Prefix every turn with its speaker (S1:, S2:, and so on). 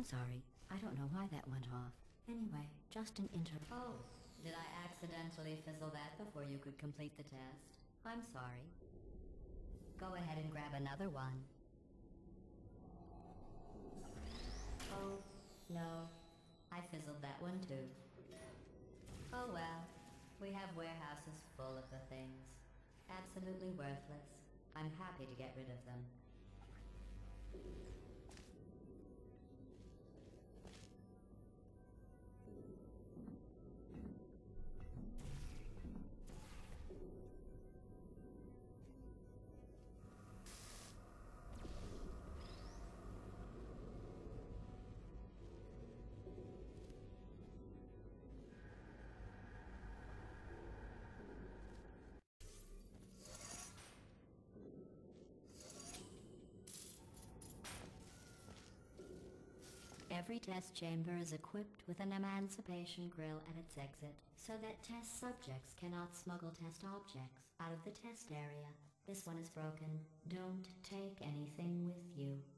S1: I'm sorry. I don't know why that went off. Anyway, just an
S2: Oh, did I accidentally fizzle that before you could complete the test? I'm sorry. Go ahead and grab another one. Oh, no. I fizzled that one too. Oh well. We have warehouses full of the things. Absolutely worthless. I'm happy to get rid of them. Every test chamber is equipped with an emancipation grill at its exit, so that test subjects cannot smuggle test objects out of the test area. This one is broken. Don't take anything with you.